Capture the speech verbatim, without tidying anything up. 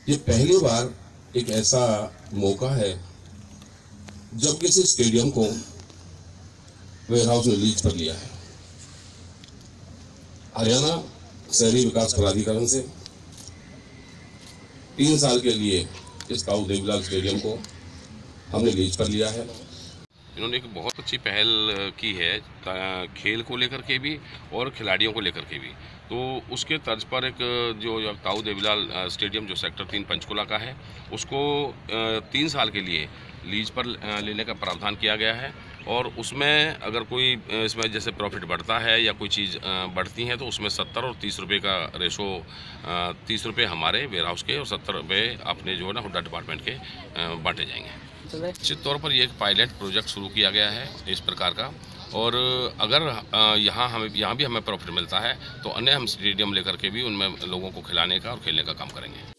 ये पहली बार एक ऐसा मौका है जब किसी स्टेडियम को वेयरहाउस ने लीज पर लिया है। हरियाणा शहरी विकास प्राधिकरण से तीन साल के लिए इस ताऊ देवीलाल स्टेडियम को हमने लीज पर लिया है। इन्होंने एक बहुत अच्छी पहल की है खेल को लेकर के भी और खिलाड़ियों को लेकर के भी। तो उसके तर्ज पर एक जो ताऊ देवीलाल स्टेडियम जो सेक्टर तीन पंचकुला का है उसको तीन साल के लिए लीज पर लेने का प्रावधान किया गया है। और उसमें अगर कोई इसमें जैसे प्रॉफिट बढ़ता है या कोई चीज़ बढ़ती है तो उसमें सत्तर और तीस रुपये का रेशो, तीस रुपये हमारे वेयर हाउस के और सत्तर रुपये अपने जो है ना हुड्डा डिपार्टमेंट के बांटे जाएंगे। निश्चित तौर पर ये एक पायलट प्रोजेक्ट शुरू किया गया है इस प्रकार का, और अगर यहाँ हमें यहाँ भी हमें प्रॉफिट मिलता है तो अन्य हम स्टेडियम लेकर के भी उनमें लोगों को खिलाने का और खेलने का काम करेंगे।